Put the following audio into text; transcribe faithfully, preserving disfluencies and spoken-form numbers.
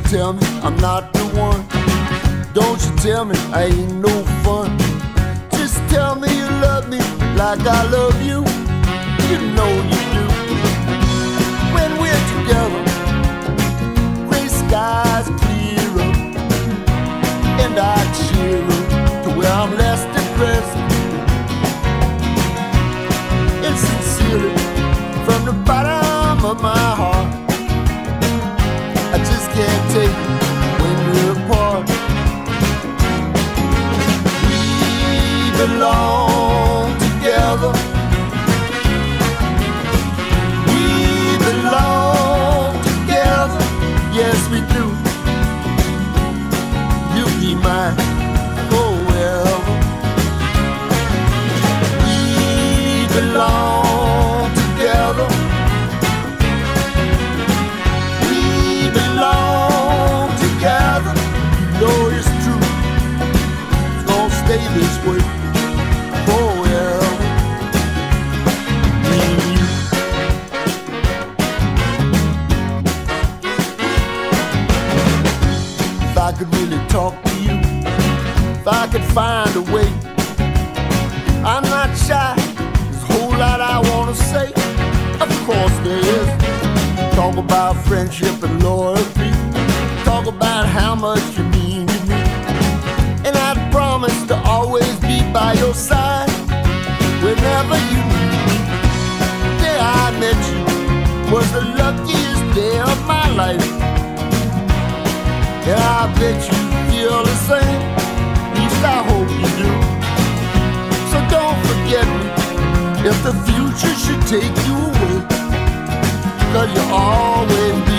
tell me I'm not the one. Don't you tell me I ain't no fun. Just tell me you love me like I love you. You know you do. When we're together, gray skies clear up, and I cheer up to where I'm less depressed. And sincerely, from the bottom of my heart, I just can't take it when we're apart. We belong together. We belong together. Yes, we do. You'll be mine forever. We belong together. We belong together. You know it's true. It's gonna stay this way forever. Me and you. If I could really talk to you, if I could find a way, I'm not shy. There's a whole lot I wanna say. Of course there is. Talk about friendship and loyalty. Talk about how much you mean to me. And I'd promise to always be by your side whenever you need me. The day I met you was the luckiest day of my life. And I bet you feel the same. At least I hope you do. So don't forget me if the future should take you away, 'cause you'll always be